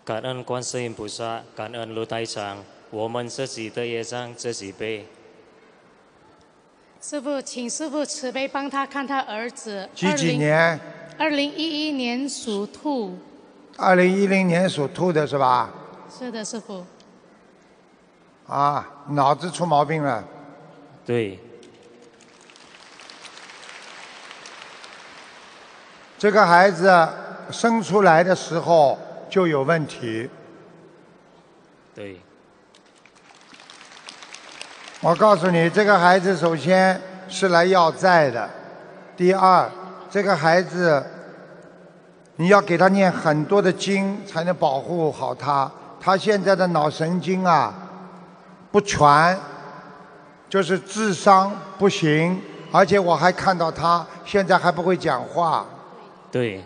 感恩观世音菩萨，感恩卢台长，我们自己的业障自己背。 师父，请师父慈悲帮他看他儿子。 几年 ？2011年属兔。 2010年属兔的是吧？ 是的，师父。 啊，脑子出毛病了。 对。 这个孩子生出来的时候就有问题。 对。 我告诉你，这个孩子首先是来要债的，第二，这个孩子你要给他念很多的经，才能保护好他。他现在的脑神经啊不全，就是智商不行，而且我还看到他现在还不会讲话。 对。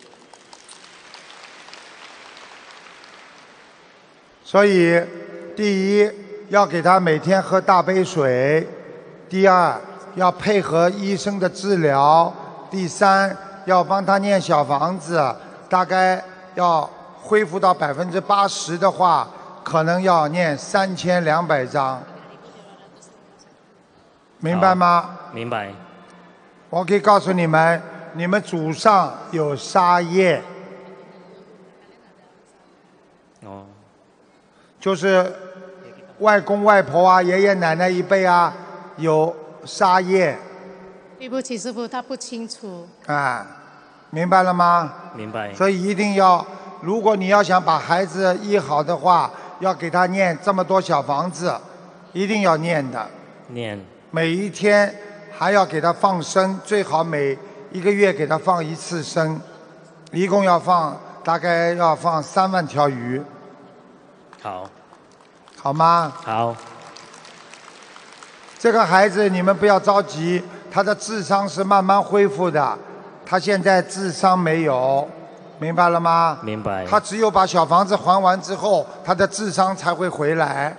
所以，第一要给他每天喝大杯水，第二要配合医生的治疗，第三要帮他念小房子，大概要恢复到80%的话，可能要念3200章，明白吗？ 明白。 我可以告诉你们，你们祖上有杀业。 哦。 就是外公外婆啊、爷爷奶奶一辈啊有杀业。 对不起，师父，他不清楚。 啊，明白了吗？ 明白。 所以一定要，如果你要想把孩子医好的话，要给他念这么多小房子，一定要念的。 念。 每一天还要给他放生，最好每1个月给他放1次生，一共大概要放3万条鱼。 好。 好吗？ 好。 这个孩子你们不要着急，他的智商是慢慢恢复的，他现在智商没有，明白了吗？ 明白。 他只有把小房子还完之后，他的智商才会回来，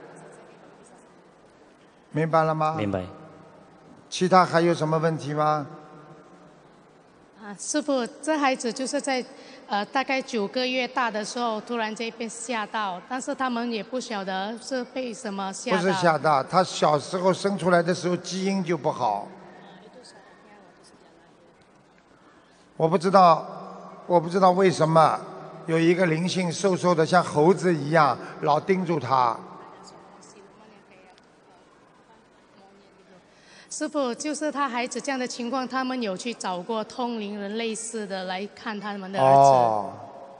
明白了吗？ 明白。 其他还有什么问题吗？ 师父，这孩子就是在大概9个月大的时候，突然间被吓到，但是他们也不晓得是被什么吓到。 不是吓到，他小时候生出来的时候基因就不好。我不知道为什么有一个灵性瘦瘦的像猴子一样，老盯住他。 师父，就是他孩子这样的情况，他们有去找过通灵人类似的来看他们的儿子。 哦。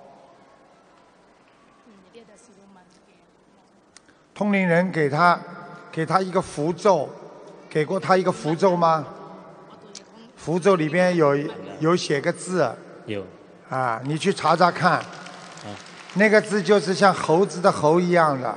通灵人给他一个符咒，给过他一个符咒吗？符咒里边有写个字。 有。 啊，你去查查看。那个字就是像猴子的猴一样的。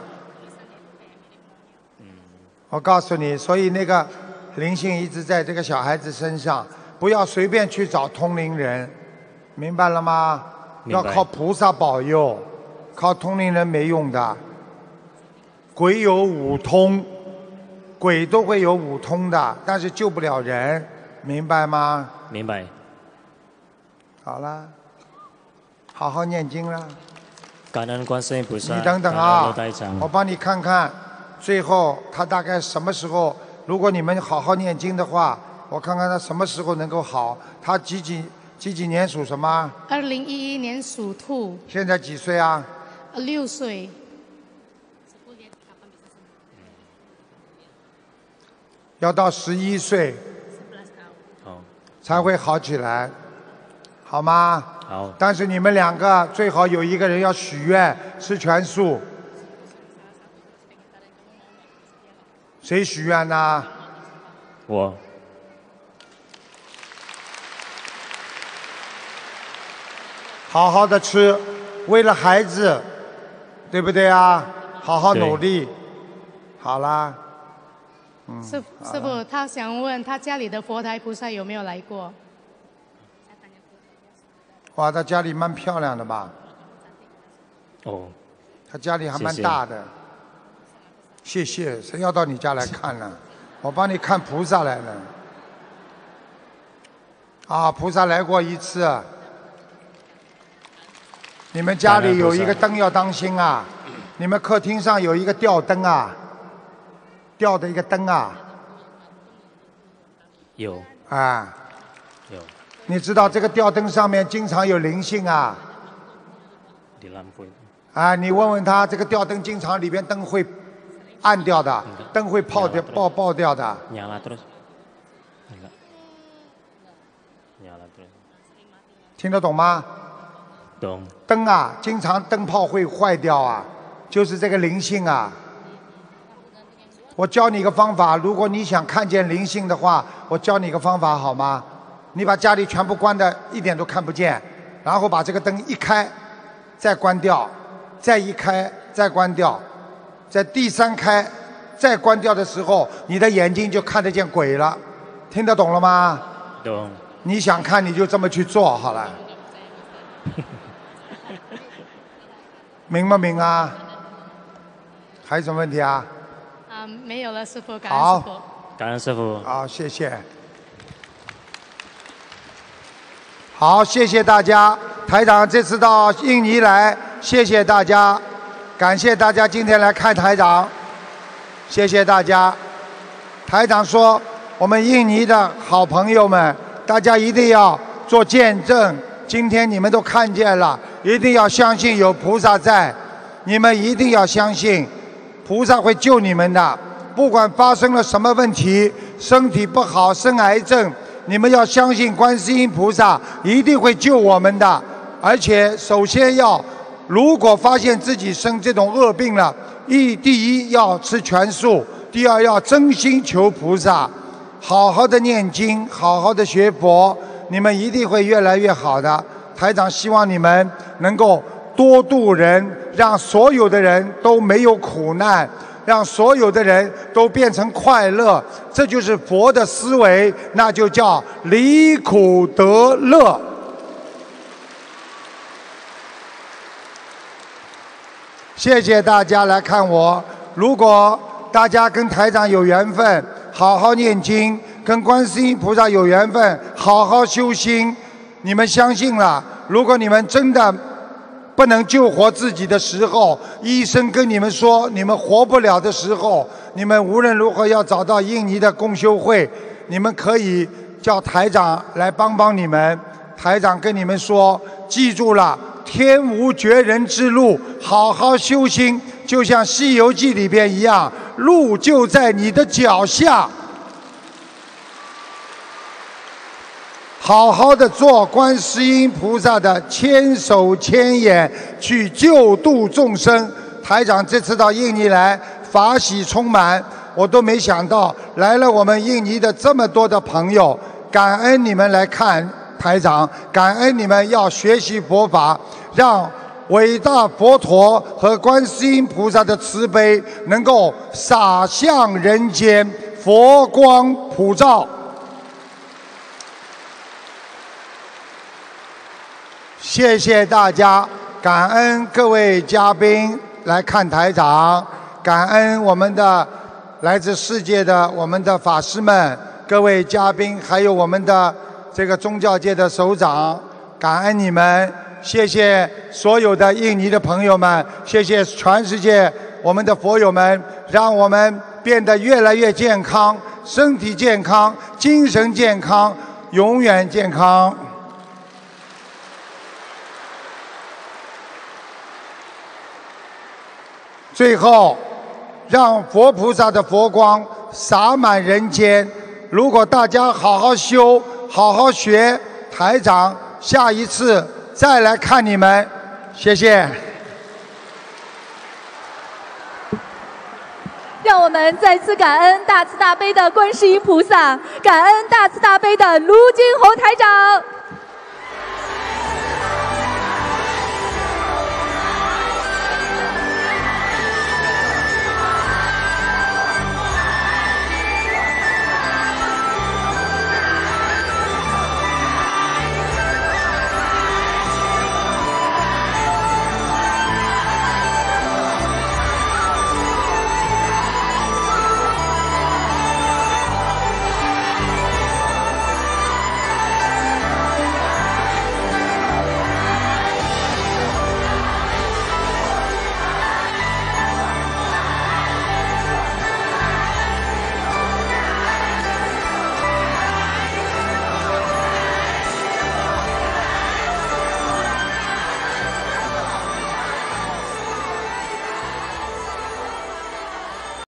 我告诉你，所以那个灵性一直在这个小孩子身上，不要随便去找通灵人，明白了吗？要靠菩萨保佑，靠通灵人没用的。鬼有5通，鬼都会有5通的，但是救不了人，明白吗？ 明白。 好了，好好念经了。 感恩观世音菩萨。 你等等啊，我帮你看看，最后他大概什么时候？如果你们好好念经的话，我看看他什么时候能够好。他几几年属什么 ？2011年属兔。 现在几岁啊 ？6岁。 要到11岁才会好起来，好吗？ 好。 但是你们2个最好有一个人要许愿吃全素。谁许愿呢？ 我。 好好的吃，为了孩子，对不对啊？好好努力。好啦。 师父，他想问他家里的佛台菩萨有没有来过？ 哇，他家里蛮漂亮的吧？ 哦。 他家里还蛮大的。谢谢，谁要到你家来看呢？我帮你看菩萨来了。啊，菩萨来过1次。 你们家里有一个灯要当心啊！你们客厅上有一个吊灯啊，吊的一个灯啊。 有。 啊。 有。 你知道这个吊灯上面经常有灵性啊。啊，你问问他，这个吊灯经常里边灯会暗掉的，灯会爆掉的。听得懂吗？ 懂。 灯啊，经常灯泡会坏掉啊，就是这个灵性啊。我教你一个方法，如果你想看见灵性的话，我教你一个方法好吗？你把家里全部关的一点都看不见，然后把这个灯一开，再关掉，再一开，再关掉，在第三开，再关掉的时候，你的眼睛就看得见鬼了。听得懂了吗？ 懂。 你想看你就这么去做好了。明不明啊？还有什么问题啊？ 没有了，师父，感恩师父。 感恩师父。 好，谢谢。好，谢谢大家。台长这次到印尼来，谢谢大家，感谢大家今天来看台长，谢谢大家。台长说，我们印尼的好朋友们，大家一定要做见证。今天你们都看见了，一定要相信有菩萨在，你们一定要相信，菩萨会救你们的。不管发生了什么问题，身体不好，生癌症，你们要相信观世音菩萨一定会救我们的。而且首先要，如果发现自己生这种恶病了，第一要吃全素，第二要真心求菩萨，好好的念经，好好的学佛，你们一定会越来越好的。台长希望你们能够多度人，让所有的人都没有苦难，让所有的人都变成快乐，这就是佛的思维，那就叫离苦得乐。谢谢大家来看我。如果大家跟台长有缘分，好好念经，跟观世音菩萨有缘分，好好修心，你们相信了，如果你们真的不能救活自己的时候，医生跟你们说你们活不了的时候，你们无论如何要找到印尼的共修会，你们可以叫台长来帮帮你们。台长跟你们说，记住了，天无绝人之路，好好修心，就像《西游记》里边一样，路就在你的脚下。好好的做观世音菩萨的千手千眼，去救度众生。台长这次到印尼来，法喜充满，我都没想到来了我们印尼的这么多的朋友，感恩你们来看台长，感恩你们要学习佛法，让伟大佛陀和观世音菩萨的慈悲能够洒向人间，佛光普照。谢谢大家，感恩各位嘉宾来看台长，感恩我们的来自世界的我们的法师们，各位嘉宾，还有我们的这个宗教界的首长，感恩你们，谢谢所有的印尼的朋友们，谢谢全世界我们的佛友们，让我们变得越来越健康，身体健康，精神健康，永远健康。最后，让佛菩萨的佛光洒满人间。如果大家好好修，好好学，台长下一次再来看你们。谢谢。 让我们再次感恩大慈大悲的观世音菩萨，感恩大慈大悲的卢军宏台长。